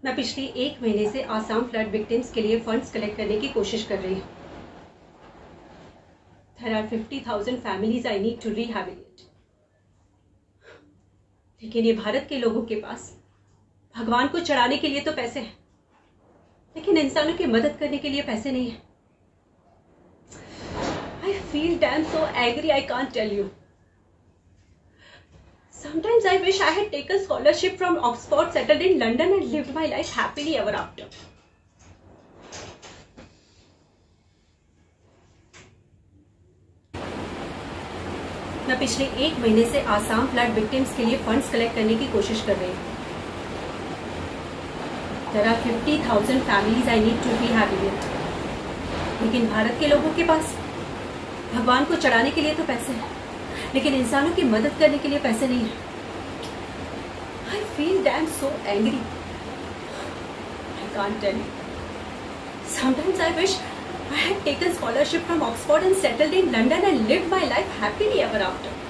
मैं पिछले 1 महीने से आसाम फ्लड विक्टिम्स के लिए फंड्स कलेक्ट करने की कोशिश कर रही हूँ। There are 50,000 families I need to rehabilitate. लेकिन ये भारत के लोगों के पास भगवान को चढ़ाने के लिए तो पैसे हैं, लेकिन इंसानों की मदद करने के लिए पैसे नहीं हैं। I feel damn so angry, I can't tell you. Sometimes I wish I had taken scholarship from Oxford, settled in London and lived my life happily ever after. मैं पिछले 1 महीने से आसाम फ्लड विक्टिम्स के लिए फंड्स कलेक्ट करने की कोशिश कर रही हूँ। There are 50,000 families I need to rehabilitate. लेकिन भारत के लोगों के पास भगवान को चढ़ाने के लिए तो पैसे हैं, लेकिन इंसानों की मदद करने के लिए पैसे नहीं हैं। I feel damn so angry. I can't tell you. Sometimes I wish I had taken scholarship from Oxford and settled in London and lived my life happily ever after.